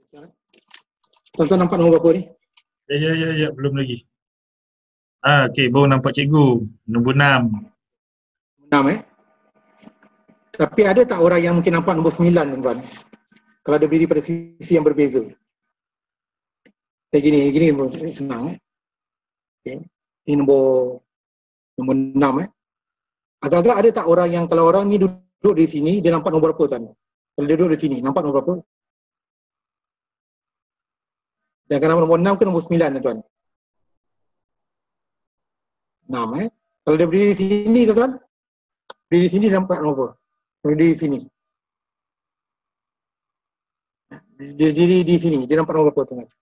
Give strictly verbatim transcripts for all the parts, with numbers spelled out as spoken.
Tuan-tuan nampak nombor berapa ni? Ya, ya, ya, ya, belum lagi. Ah, okey, baru nampak cikgu. Nombor enam. enam eh. Tapi ada tak orang yang mungkin nampak nombor sembilan, tuan-tuan? Kalau dia berdiri pada sisi yang berbeza. Kayak gini, gini senang eh. Okay. Ini nombor nombor enam eh. Agak-agak ada tak orang yang kalau orang ni duduk di sini, dia nampak nombor berapa, tuan? Kalau dia duduk di sini, nampak nombor berapa? Dan kalau nombor enam ke nombor sembilan, tuan? enam eh. Kalau dia berdiri di sini, tuan, berdiri di sini dia nampak nombor. Berdiri di sini. Dia berdiri di sini, dia nampak nombor berapa, tuan?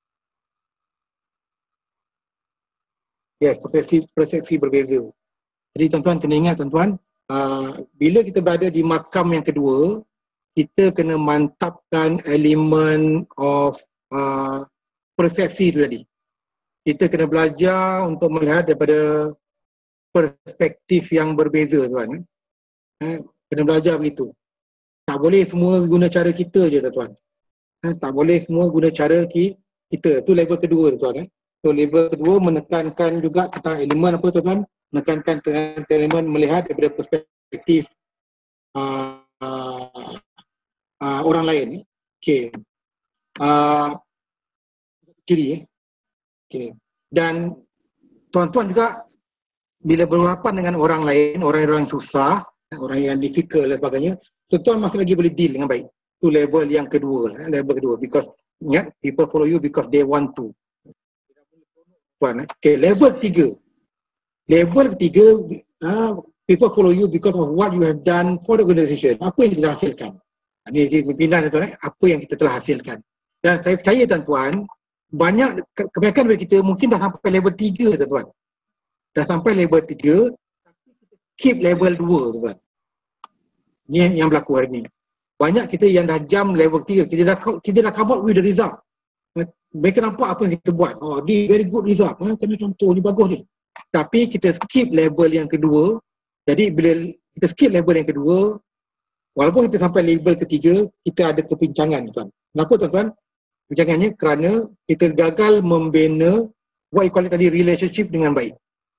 Ya, yes, persepsi, persepsi berbeza. Jadi tuan-tuan kena ingat, tuan-tuan, uh, bila kita berada di makam yang kedua, kita kena mantapkan elemen of uh, persepsi itu tadi. Kita kena belajar untuk melihat daripada perspektif yang berbeza, tuan. Eh, kena belajar begitu. Tak boleh semua guna cara kita je, tuan. Eh, tak boleh semua guna cara ki, kita. Itu level kedua, tuan. Eh. So level kedua menekankan juga tentang elemen apa, tuan? Menekankan tentang elemen melihat daripada perspektif uh, uh, uh, orang lain. Okey. Uh, kiri eh. Okey. Dan tuan-tuan juga bila berhadapan dengan orang lain, orang-orang yang susah, orang yang difficult dan sebagainya, tuan-tuan masih lagi boleh deal dengan baik. Itu level yang kedua, level kedua. Because ingat, people follow you because they want to. Tuan, eh. Okay, level tiga. Level ketiga, uh, people follow you because of what you have done for the organisation. Apa yang kita hasilkan. Ini pimpinan, tuan, eh. Apa yang kita telah hasilkan. Dan saya percaya, tuan-tuan, banyak kebanyakan dari kita mungkin dah sampai level tiga, tuan-tuan. Dah sampai level tiga, keep level dua, tuan. Ini yang, yang berlaku hari ini. Banyak kita yang dah jam level tiga, kita dah kita dah come out with the result. Mereka nampak apa yang kita buat. Oh, ni very good result. Ha, kena contoh, ni bagus ni. Tapi kita skip level yang kedua. Jadi bila kita skip level yang kedua, walaupun kita sampai level ketiga, kita ada kepincangan, tuan. Kenapa, tuan-tuan? Kepincangannya kerana kita gagal membina what you call it tadi, relationship dengan baik.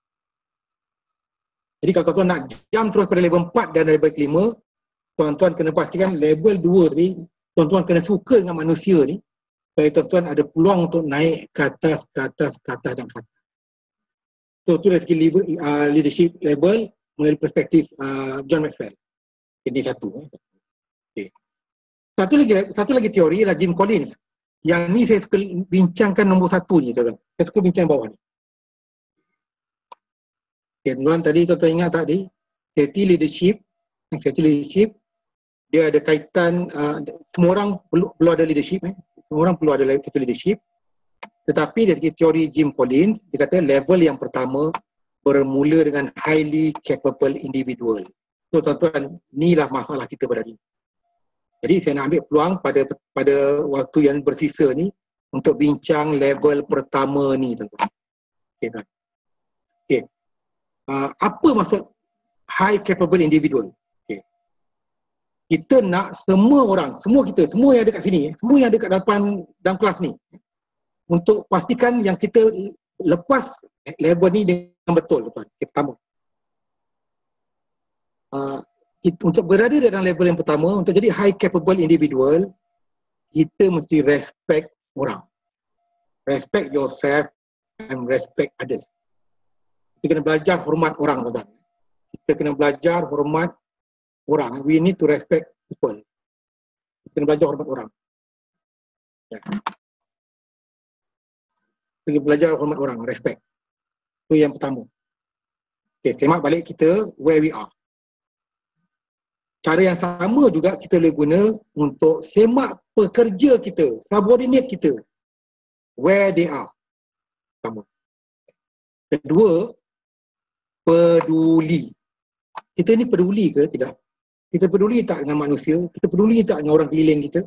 Jadi kalau tuan-tuan nak jump terus pada level empat dan level kelima, tuan-tuan kena pastikan level dua tadi, tuan-tuan kena suka dengan manusia ni, supaya tuan-tuan ada peluang untuk naik ke atas, ke atas, ke atas dan ke atas. So, itu dari segi uh, leadership level melalui perspektif uh, John Maxwell. Ini satu. Eh. Okay. Satu lagi satu lagi teori ialah Jim Collins. Yang ni saya suka bincangkan nombor satu ni, tuan-tuan. Saya suka bincang bawah ni. Okay, tuan-tuan, tadi tuan-tuan ingat tadi, safety leadership, safety leadership, dia ada kaitan, uh, semua orang perlu, perlu ada leadership, eh. Semua orang perlu ada leadership. Tetapi dari segi teori Jim Collins, dia kata level yang pertama bermula dengan highly capable individual. So tuan-tuan, inilah masalah kita pada hari ini. Jadi saya nak ambil peluang pada pada waktu yang bersisa ni untuk bincang level pertama ni, tuan-tuan. Okay, tuan. Okay. Uh, apa maksud high capable individual? Okay. Kita nak semua orang, semua kita, semua yang ada kat sini, semua yang ada kat depan dalam kelas ni, untuk pastikan yang kita lepas level ni dengan betul, tuan. Okay, pertama. Uh, kita, untuk berada dalam level yang pertama, untuk jadi high capable individual, kita mesti respect orang. Respect yourself and respect others. Kita kena belajar hormat orang, tuan. Kita kena belajar hormat orang. We need to respect people. Kita kena belajar hormat orang. Ya. Kita belajar hormat orang, respect. Itu yang pertama. Okay, semak balik kita where we are. Cara yang sama juga kita boleh guna untuk semak pekerja kita, subordinate kita, where they are. Pertama. Kedua, peduli. Kita ni peduli ke tidak? Kita peduli tak dengan manusia? Kita peduli tak dengan orang keliling kita?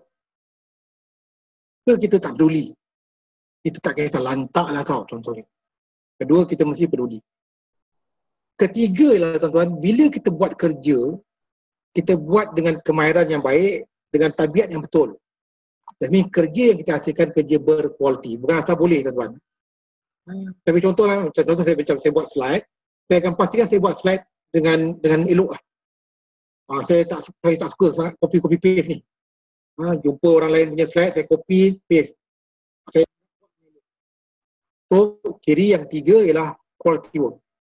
Ke kita tak peduli? Kita tak kisah lantak lah kau, tuan-tuan. Kedua, kita mesti peduli. Ketiga lah, tuan-tuan, bila kita buat kerja, kita buat dengan kemahiran yang baik, dengan tabiat yang betul. That means kerja yang kita hasilkan kerja berkualiti. Bukan asal boleh, tuan-tuan. Hmm. Tapi contohlah, macam contoh saya macam saya buat slide, saya akan pastikan saya buat slide dengan dengan elok lah. Ha, saya tak saya tak suka sangat copy-copy paste ni. Ha, jumpa orang lain punya slide, saya copy paste. Saya... So, ciri yang tiga ialah quality work.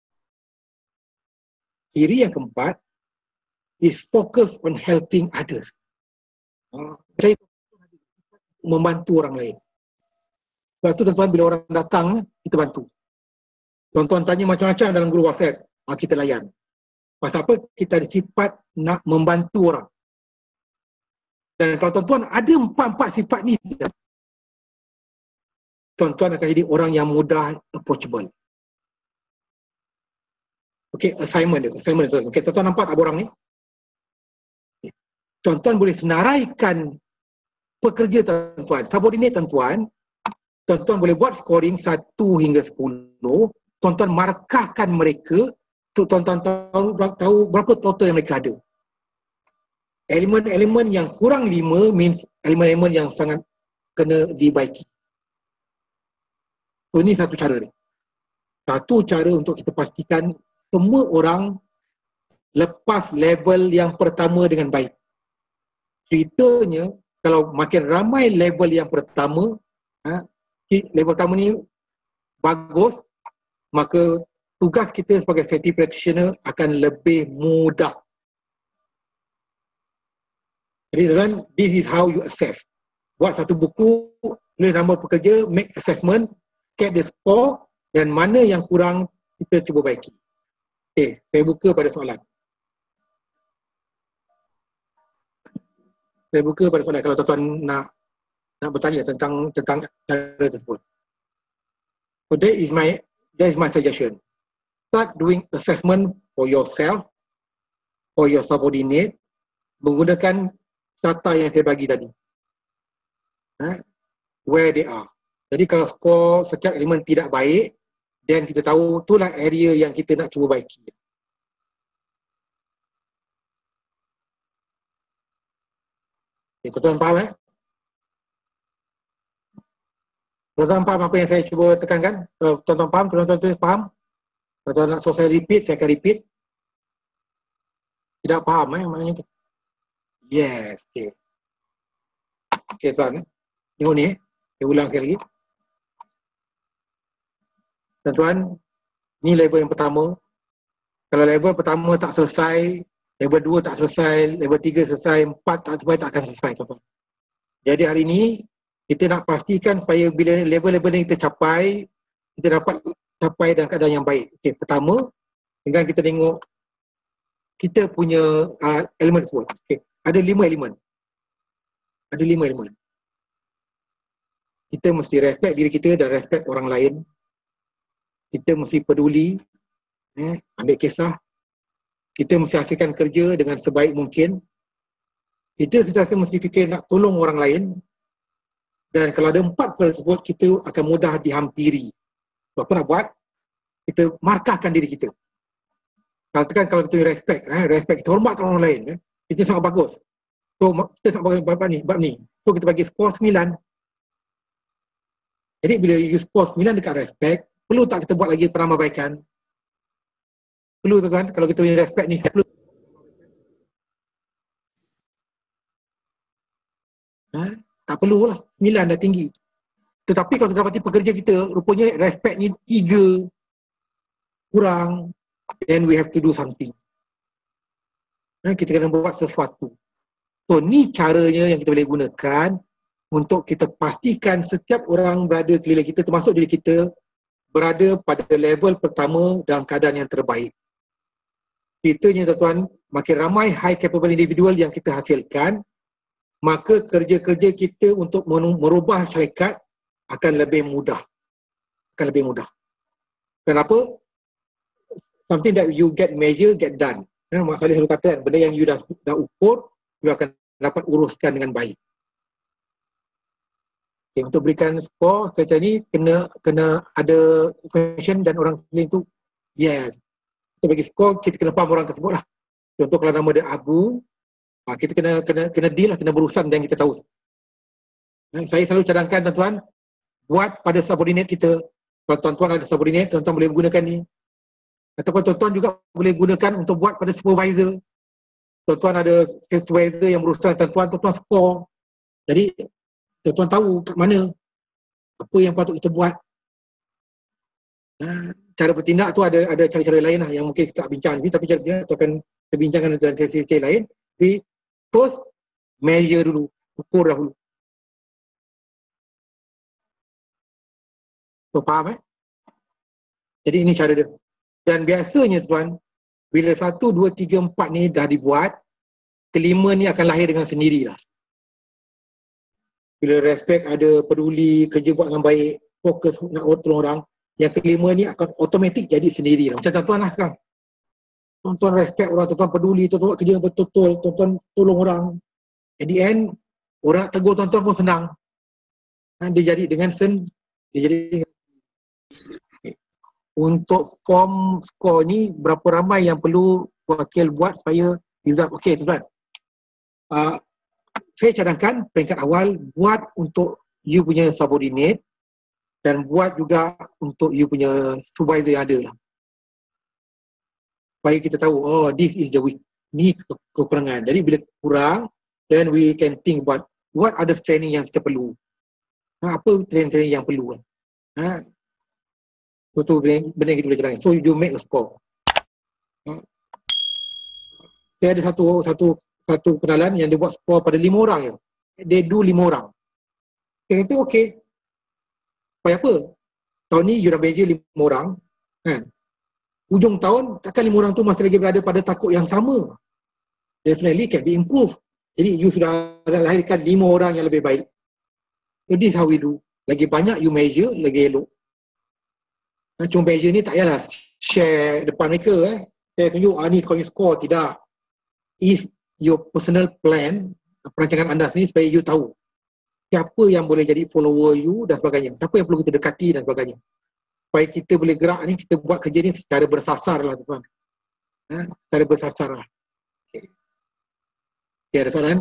Ciri yang keempat is focus on helping others. Ha, saya membantu orang lain. Sebab tu tuan-tuan, bila orang datang, kita bantu. Tuan-tuan tanya macam-macam dalam grup WhatsApp, ha, kita layan. Pasal apa? Kita ada sifat nak membantu orang. Dan kalau tuan-tuan ada empat-empat sifat ni, tuan-tuan akan jadi orang yang mudah approachable. Okey, assignment dia. Assignment dia, tuan. Okey, tuan-tuan nampak tak borang ni? Tuan-tuan boleh senaraikan pekerja tuan-tuan. Subordinate tuan-tuan, tuan-tuan boleh buat scoring satu hingga sepuluh. Tuan-tuan markahkan mereka untuk tuan-tuan tahu, tahu berapa total yang mereka ada. Elemen-elemen yang kurang lima means elemen-elemen yang sangat kena dibaiki. So, ini satu cara ni. Satu cara untuk kita pastikan semua orang lepas level yang pertama dengan baik. Ceritanya, kalau makin ramai level yang pertama, ha, level pertama ni bagus, maka tugas kita sebagai safety practitioner akan lebih mudah. Jadi tuan, this is how you assess. Buat satu buku, tulis nama pekerja, make assessment, get the score, dan mana yang kurang kita cuba baiki. Okay, saya buka pada soalan. Saya buka pada soalan kalau tuan-tuan nak nak bertanya tentang tentang cara tersebut. So that is my that is my suggestion. Start doing assessment for yourself, for your subordinate, menggunakan data yang saya bagi tadi. Ha? Where they are. Jadi kalau skor setiap elemen tidak baik, dan kita tahu itulah area yang kita nak cuba baiki. Okay, tuan-tuan faham eh? Tuan-tuan faham apa yang saya cuba tekankan? Kalau tuan-tuan faham, tuan-tuan faham? Kalau tuan nak saya repeat, saya akan repeat. Tidak faham eh maknanya tu. Yes, okay. Okay tuan, tengok ni eh. Saya ulang sekali lagi. Tuan-tuan, ni level yang pertama. Kalau level pertama tak selesai, level dua tak selesai, level tiga selesai, empat tak selesai, tak akan selesai tuan-tuan. Jadi hari ini, kita nak pastikan supaya bila level-level yang kita capai, kita dapat capai dalam keadaan yang baik. Okay, pertama, dengan kita tengok kita punya uh, elemen tersebut. Okay. Ada lima elemen. Ada lima elemen. Kita mesti respect diri kita dan respect orang lain. Kita mesti peduli, eh, ambil kisah. Kita mesti hasilkan kerja dengan sebaik mungkin. Kita sentiasa mesti fikir nak tolong orang lain. Dan kalau ada empat perkara tersebut, kita akan mudah dihampiri. So, apa nak buat? Kita markahkan diri kita. Kalau tekan kalau kita respect, eh, respect, kita hormat orang lain. Eh. Itu sangat bagus. So, kita sangat bagus bab ni, bab ni. So, kita bagi skor sembilan. Jadi, bila you skor sembilan dekat respect, perlu tak kita buat lagi penambahbaikan? Perlu tuan-tuan, kalau kita punya respect ni, perlu. Ha? Tak perlulah, sembilan dah tinggi. Tetapi kalau kita dapati pekerja kita, rupanya respect ni tiga, kurang, then we have to do something. Ha? Kita kena buat sesuatu. So, ni caranya yang kita boleh gunakan untuk kita pastikan setiap orang berada keliling kita, termasuk diri kita, berada pada level pertama dalam keadaan yang terbaik. Ceritanya tuan-tuan, makin ramai high capable individual yang kita hasilkan, maka kerja-kerja kita untuk merubah syarikat akan lebih mudah. Akan lebih mudah. Kenapa? Something that you get measure, get done. Ya, Mak Saleh selalu kata, benda yang you dah, dah ukur, you akan dapat uruskan dengan baik. Okay, untuk berikan skor macam ni, kena kena ada question dan orang lain tu, yes. Kita bagi skor, kita kena faham orang tersebut lah. Contoh kalau nama dia Abu, kita kena kena kena deal lah, kena berurusan dengan kita tahu Eh, saya selalu cadangkan tuan-tuan, buat pada subordinate kita. Kalau tuan-tuan ada subordinate, tuan-tuan boleh gunakan ni. Ataupun tuan-tuan juga boleh gunakan untuk buat pada supervisor. Tuan-tuan ada supervisor yang berurusan tuan-tuan, tuan-tuan score. Jadi tuan-tuan tahu kat mana apa yang patut kita buat. Ha, cara bertindak tu ada ada cara-cara lain lah yang mungkin kita tak bincang ni, tapi cara bertindak tu akan kita bincangkan dalam sesi-sesi lain. Tapi first, measure dulu, ukur dahulu. So, faham eh? Jadi ini cara dia. Dan biasanya tuan, bila satu, dua, tiga, empat ni dah dibuat, kelima ni akan lahir dengan sendirilah. Bila respect ada, peduli, kerja buat dengan baik, fokus nak tolong orang, yang kelima ni akan automatik jadi sendirilah. Macam tuan-tuan lah sekarang. Tuan-tuan respect orang, tuan-tuan peduli, tuan-tuan kerja betul-betul, tuan-tuan tolong orang. At the end, orang nak tegur tuan-tuan pun senang. Ha, dia jadi dengan sen, dia jadi dengan untuk form score ni, berapa ramai yang perlu wakil buat supaya result okey tuan-tuan. Uh, saya cadangkan peringkat awal buat untuk you punya subordinate dan buat juga untuk you punya supervisor yang ada lah. Supaya kita tahu, oh this is the weak, ni ke kekurangan. Jadi bila kurang, then we can think about what other training yang kita perlu. Ha, apa training-training yang perlu. Ha, itu benda yang kita boleh cadangkan. So you make a score. Ha. Saya ada satu satu satu kenalan yang dia buat skor pada lima orang je. Dia do lima orang. Saya kata okey. Supaya apa? Tahun ni you dah measure lima orang. Kan? Ujung tahun, takkan lima orang tu masih lagi berada pada takut yang sama. Definitely can be improved. Jadi you sudah lahirkan lima orang yang lebih baik. So this how we do. Lagi banyak you measure, lagi elok. Cuma measure ni tak payahlah share depan mereka. Eh. Saya tunjuk, ah ni kau ni score. Tidak. Is your personal plan, perancangan anda sendiri supaya you tahu siapa yang boleh jadi follower you dan sebagainya. Siapa yang perlu kita dekati dan sebagainya. Supaya kita boleh gerak ni, kita buat kerja ni secara bersasar lah tuan. Ha? Secara bersasar lah. Okay. Okay, ada soalan?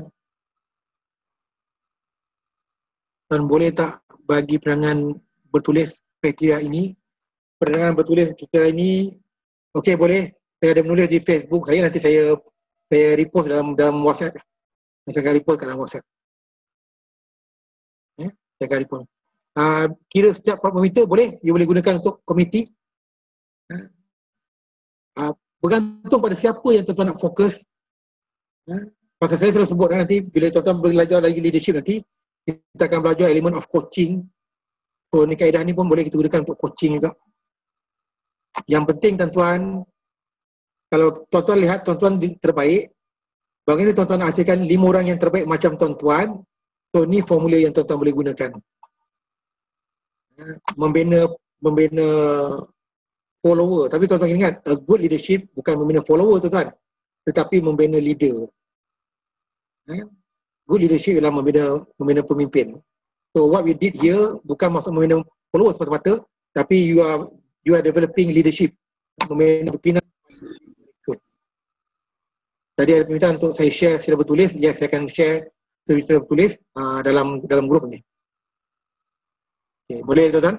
Dan boleh tak bagi perangan bertulis kriteria ini? Perangan bertulis kriteria ini, okey boleh. Saya ada menulis di Facebook saya, nanti saya saya repost dalam dalam WhatsApp. Saya akan repost kat dalam WhatsApp. Eh, saya akan repost. Uh, kira setiap parameter boleh, you boleh gunakan untuk komiti. Uh, bergantung pada siapa yang tuan-tuan nak fokus. Uh, pasal saya selalu sebut nanti, bila tuan-tuan belajar lagi leadership nanti, kita akan belajar elemen of coaching. So ni kaedah ni pun boleh kita gunakan untuk coaching juga. Yang penting tuan-tuan, kalau tuan-tuan lihat tuan-tuan terbaik, bagaimana tuan-tuan hasilkan lima orang yang terbaik macam tuan-tuan, so ni formula yang tuan-tuan boleh gunakan. Membina membina follower, tapi tuan-tuan ingat, a good leadership bukan membina follower tuan-tuan, tetapi membina leader. Good leadership ialah membina membina pemimpin. So what we did here bukan maksud membina follower semata-mata, tapi you are you are developing leadership, membina pimpinan. Tadi ada permintaan untuk saya share secara bertulis. Yes, saya akan share secara bertulis uh, dalam dalam grup ni. Okay, boleh tuan-tuan?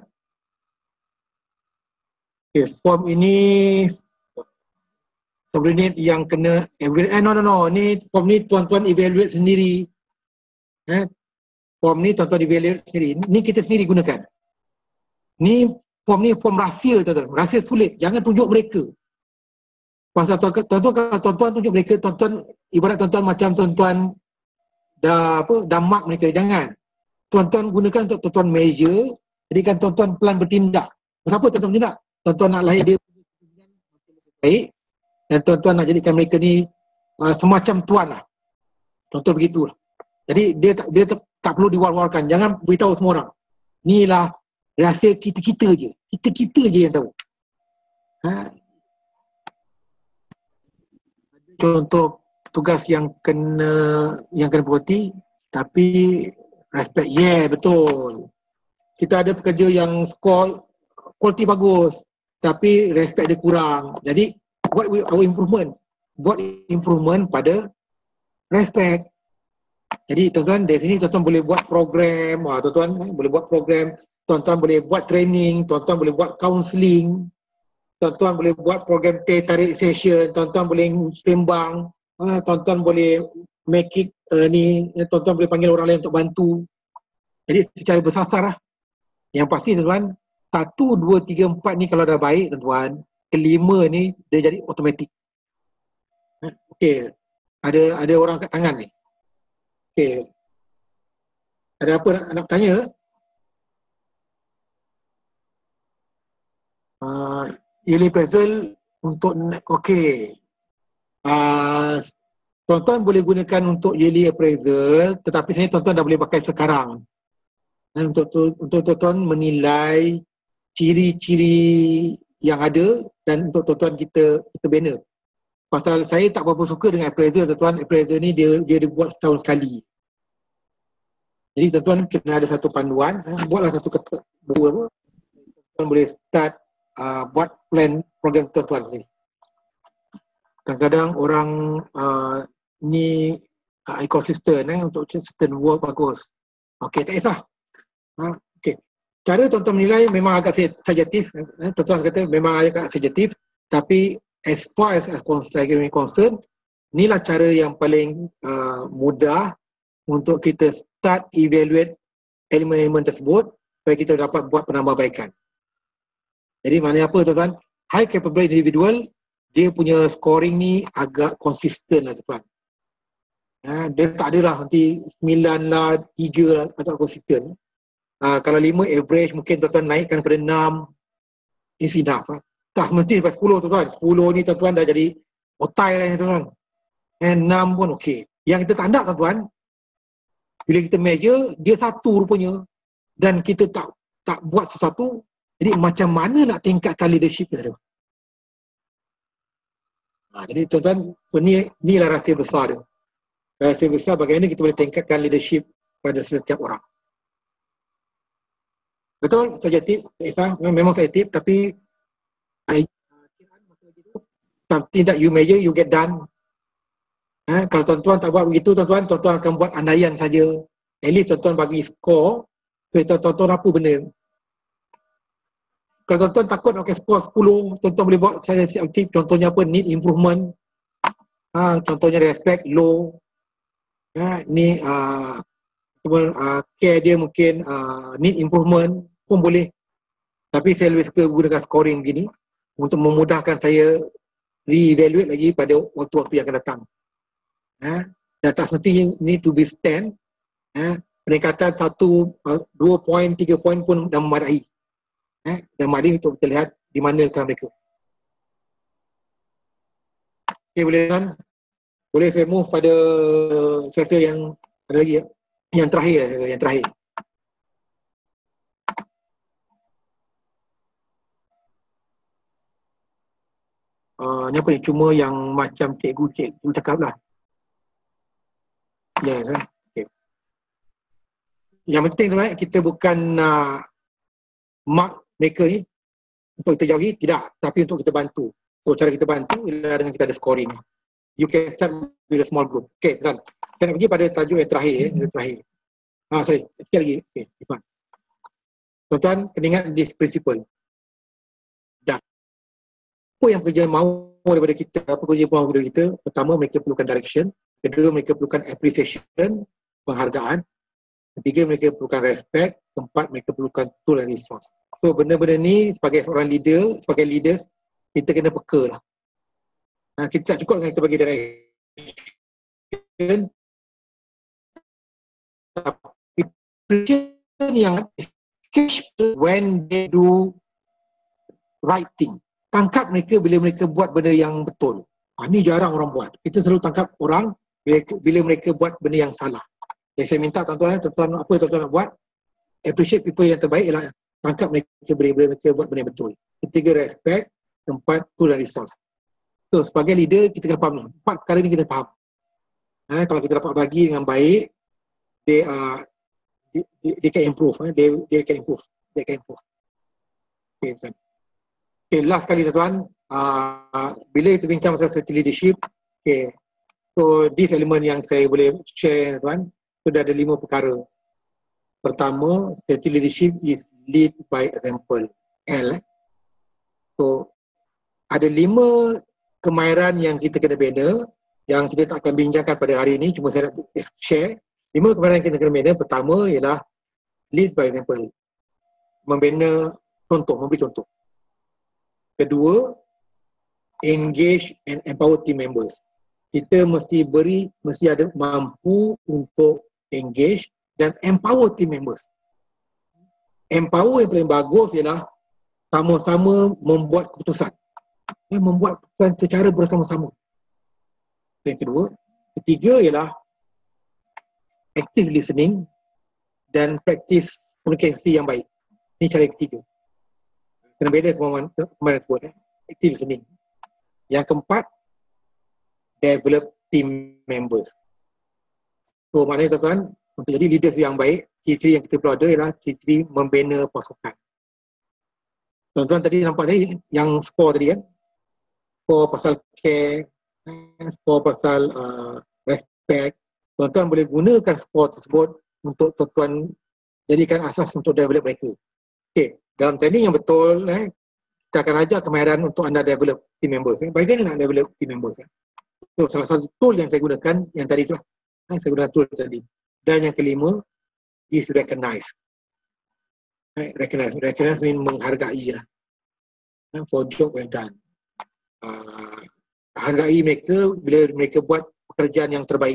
Okay, form ini subordinate yang kena evaluate. Eh, no, no, no. Ni form ni tuan-tuan evaluate sendiri. Eh, form ni tuan-tuan evaluate sendiri. Ni kita sendiri gunakan. Ni form ni form rahsia tuan-tuan. Rahsia sulit. Jangan tunjuk mereka. Pasal tuan-tuan, kalau tuan-tuan tunjuk mereka, tuan-tuan ibarat tuan-tuan macam tuan-tuan dah apa, dah mark mereka, jangan. Tuan-tuan gunakan untuk tuan-tuan measure, jadikan tuan-tuan pelan bertindak. Kenapa tuan-tuan bertindak? Tuan-tuan nak lahir dia baik dan tuan-tuan nak jadikan mereka ni uh, semacam tuan lah. Tuan-tuan begitulah. Jadi dia tak dia tak, tak perlu diwar-warkan, jangan beritahu semua orang. Inilah rahsia kita-kita je. Kita-kita je yang tahu. Ha? Untuk tugas yang kena yang kena berhenti, tapi respect, yeah, betul. Kita ada pekerja yang skor kualiti bagus, tapi respect dia kurang. Jadi what we our improvement, buat improvement pada respect. Jadi tuan-tuan dari sini tuan-tuan boleh buat program, wah, tuan-tuan eh, boleh buat program, tuan-tuan boleh buat training, tuan-tuan boleh buat counselling, tuan-tuan boleh buat program teh tarik session, tuan-tuan boleh sembang, eh, tuan-tuan boleh make it uh, ni, eh, tuan-tuan boleh panggil orang lain untuk bantu. Jadi secara bersasar lah. Yang pasti tuan-tuan, satu, dua, tiga, empat ni kalau dah baik tuan-tuan, kelima ni dia jadi automatik. Eh, Okey, ada ada orang kat tangan ni. Okey. Ada apa nak, nak tanya? Uh, yearly appraisal untuk, okey. Uh, tuan-tuan boleh gunakan untuk yearly appraisal, tetapi sebenarnya tuan-tuan dah boleh pakai sekarang. Dan untuk untuk tuan-tuan menilai ciri-ciri yang ada dan untuk tuan-tuan kita kita bina. Pasal saya tak berapa suka dengan appraisal tuan-tuan, appraisal ni dia dia dibuat setahun sekali. Jadi tuan-tuan kena ada satu panduan, eh, buatlah satu kata dua apa. Tuan boleh start uh, buat plan program tuan-tuan ni. Kadang-kadang orang uh, ni uh, ekosistem eh untuk certain work bagus. Okey, tak kisah. Ha, okey. Cara tuan-tuan menilai memang agak subjektif, eh, tuan-tuan kata memang agak subjektif, tapi as far as, as saya concern, inilah cara yang paling uh, mudah untuk kita start evaluate elemen-elemen tersebut supaya kita dapat buat penambahbaikan. Jadi maknanya apa tuan-tuan? High capable individual, dia punya scoring ni agak konsisten lah tuan-tuan. Ha, dia tak adalah nanti sembilan lah, tiga lah, agak konsisten. Uh, kalau lima average mungkin tuan-tuan naikkan daripada enam, is enough. Ha. Tak semesti sampai sepuluh tuan-tuan. sepuluh ni tuan-tuan dah jadi otai lah ni tuan-tuan. And enam pun okey. Yang kita tak nak tuan-tuan, bila kita measure, dia satu rupanya dan kita tak tak buat sesuatu, jadi macam mana nak tingkatkan leadership kita tu? Ha, jadi tuan-tuan, ni, ni lah rahsia besar dia. Rahsia besar bagaimana kita boleh tingkatkan leadership pada setiap orang. Betul, subjektif, memang subjektif, tapi something that you measure, you get done. Ha, kalau tuan-tuan tak buat begitu, tuan-tuan, tuan-tuan akan buat andaian saja. At least tuan-tuan bagi skor, tuan-tuan apa benda. Kalau tuan-tuan takut nak pakai skor sepuluh, tuan-tuan boleh buat saya aktif, contohnya apa, need improvement. Ha, contohnya respect, low. Ha, ni uh, uh, care dia mungkin uh, need improvement pun boleh. Tapi saya lebih suka gunakan scoring begini untuk memudahkan saya re-evaluate lagi pada waktu-waktu yang akan datang. Ha? Dan tak semesti need to be stand. Ha? Peningkatan satu, dua poin, tiga poin pun dah memadai. Ha? Dan memadai untuk kita lihat di manakah mereka. Okay, boleh kan? Boleh saya move pada sesi yang ada lagi ya? Yang terakhir, yang terakhir. Uh, ni apa ni? Cuma yang macam cikgu-cikgu cakap lah. Ya, yes, okay. Yang penting tu eh, kita bukan uh, mark mereka ni untuk kita jauhi, tidak. Tapi untuk kita bantu. So, cara kita bantu ialah dengan kita ada scoring. You can start with a small group. Okay, kan? Saya nak pergi pada tajuk yang terakhir. Eh, yang terakhir. Ah, sorry. Sikit lagi. Okay, Ifan. Tuan-tuan, kena ingat this principle. Dah. Apa yang kerja mahu daripada kita, apa kerja mahu daripada kita, pertama mereka perlukan direction. Kedua, mereka perlukan appreciation, penghargaan. Ketiga, mereka perlukan respect. Keempat, mereka perlukan tool and resource. So, benda-benda ni sebagai seorang leader, sebagai leaders, kita kena peka lah. Ha, kita tak cukup dengan kita bagi direction. Tapi appreciation yang when they do right thing. Tangkap mereka bila mereka buat benda yang betul. Ha, ni jarang orang buat. Kita selalu tangkap orang bila, bila mereka buat benda yang salah. Jadi saya minta tuan-tuan, tuan-tuan apa tuan-tuan nak buat? Appreciate people yang terbaik ialah tangkap mereka bila mereka buat benda yang betul. Ketiga, respect. Keempat, tool dan resource. So, sebagai leader, kita kena faham ni. Empat perkara ni kita faham. Ha, kalau kita dapat bagi dengan baik, they, uh, they, they can improve. Eh? They, they can improve. They can improve. Okay, tuan. Okay, last kali tuan-tuan. Uh, bila kita bincang pasal leadership, okay. So, this element yang saya boleh share tuan. sudah ada lima perkara. Pertama, safety leadership is lead by example. L. Eh. So, ada lima kemahiran yang kita kena bina, yang kita tak akan bincangkan pada hari ini, cuma saya nak share. Lima kemahiran yang kita kena bina. Pertama ialah lead by example. Membina contoh, memberi contoh. Kedua, engage and empower team members. Kita mesti beri, mesti ada mampu untuk engage dan empower team members. Empower yang paling bagus ialah sama-sama membuat keputusan. Ya, membuat keputusan secara bersama-sama. Yang kedua. Ketiga ialah active listening dan practice komunikasi yang baik. Ini cara yang ketiga. Kena beda kemahiran tersebut. Eh. Active listening. Yang keempat, develop team members. So maknanya tuan-tuan, untuk jadi leaders yang baik, ciri yang kita perlu ada ialah ciri membina pasukan. Tuan-tuan tadi nampak tadi yang skor tadi kan? Skor pasal care, skor pasal uh, respect. Tuan-tuan boleh gunakan skor tersebut untuk tuan-tuan jadikan asas untuk develop mereka. Okay, dalam training yang betul, eh, kita akan ajar kemahiran untuk anda develop team members. Eh. Bagaimana nak develop team members? Eh. So, salah satu tool yang saya gunakan, yang tadi tu lah. Eh, saya gunakan tool tadi. Dan yang kelima, is recognize. Eh, recognize. Recognize mean menghargai lah. Eh, for job well done. Uh, hargai mereka bila mereka buat pekerjaan yang terbaik.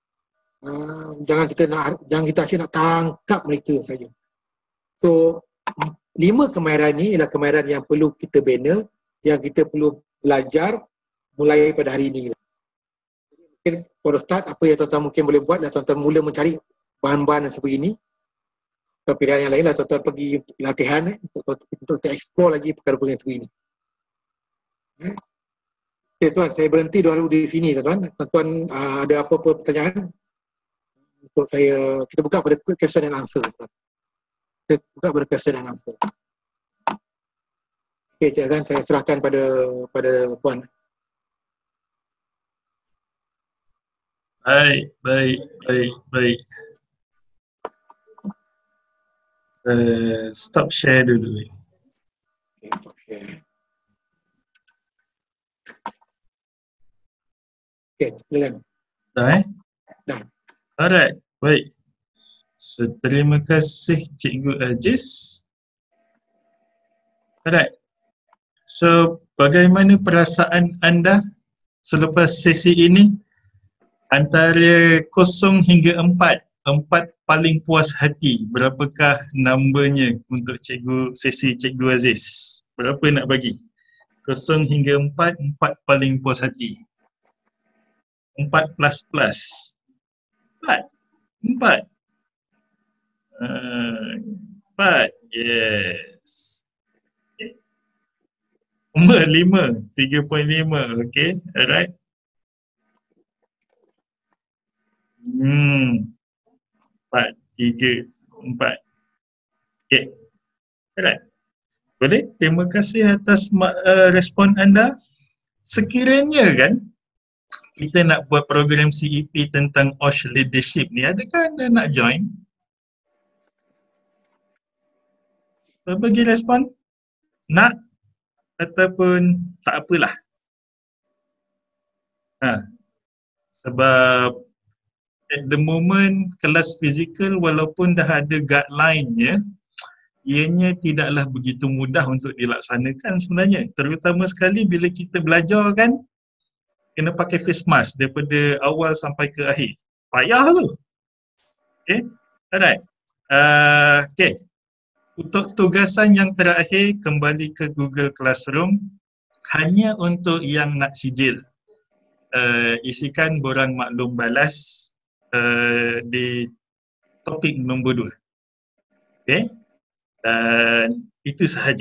Uh, jangan kita nak, jangan kita asyik nak tangkap mereka saja. So, lima kemahiran ni ialah kemahiran yang perlu kita bina, yang kita perlu belajar mulai pada hari ini. Mungkin for the start, apa yang tuan-tuan mungkin boleh buat adalah tuan-tuan mula mencari bahan-bahan yang seperti ini. Atau pilihan yang lain lah, tuan-tuan pergi latihan eh, untuk, untuk, untuk explore lagi perkara-perkara yang seperti ini. Eh. Okay, tuan, saya berhenti dulu di sini, tuan-tuan. Tuan-tuan uh, ada apa-apa pertanyaan? Untuk saya, kita buka pada question and answer. Tuan. Kita buka pada question and answer. Okey, Cik Azan, saya serahkan pada pada Puan. Baik, baik, baik, baik. Uh, stop share dulu. Okay, stop share. Okey, silakan. Dah eh? Dah. Alright, baik. So, terima kasih Cikgu Aziz. Alright. So, bagaimana perasaan anda selepas sesi ini? Antara kosong hingga empat, empat paling puas hati. Berapakah nombanya untuk cikgu sesi Cikgu Aziz? Berapa nak bagi? Kosong hingga empat, empat paling puas hati. Empat plus plus. Empat. Empat. Uh, empat. Yes. Okay. Nombor lima. Tiga point lima. Okay. Alright. Hmm. Empat. Tiga. Empat. Okay. Alright. Boleh? Terima kasih atas uh, respon anda. Sekiranya kan kita nak buat program C E P tentang O S H leadership ni, adakah anda nak join? Bagi respon? Nak? Ataupun tak apalah? Ha. Sebab at the moment kelas fizikal walaupun dah ada guideline-nya, ianya tidaklah begitu mudah untuk dilaksanakan sebenarnya. Terutama sekali bila kita belajar kan, kena pakai face mask daripada awal sampai ke akhir. Payah tu. Okay. Alright. Uh, okay. Untuk tugasan yang terakhir, kembali ke Google Classroom. Hanya untuk yang nak sijil. Uh, isikan borang maklum balas uh, di topik nombor dua. Okay. Dan itu sahaja.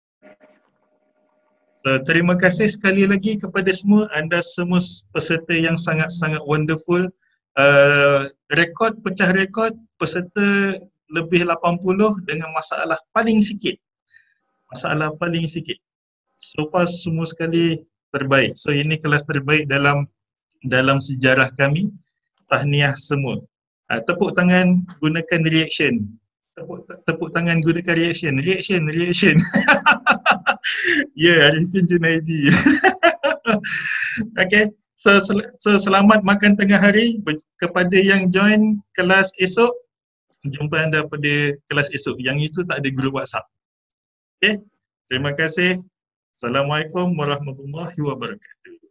So, terima kasih sekali lagi kepada semua, anda semua peserta yang sangat-sangat wonderful. Uh, rekod, pecah rekod, peserta lebih lapan puluh dengan masalah paling sikit. Masalah paling sikit. So far semua sekali terbaik. So ini kelas terbaik dalam dalam sejarah kami. Tahniah semua. Uh, tepuk tangan gunakan reaction. Tepuk, tepuk tangan gunakan reaction. Reaction, reaction. Ya, yeah, Arifin Junaidi. Okay. So, sel- so selamat makan tengah hari kepada yang join kelas esok. Jumpa anda pada kelas esok. Yang itu tak ada grup WhatsApp. Okay. Terima kasih. Assalamualaikum warahmatullahi wabarakatuh.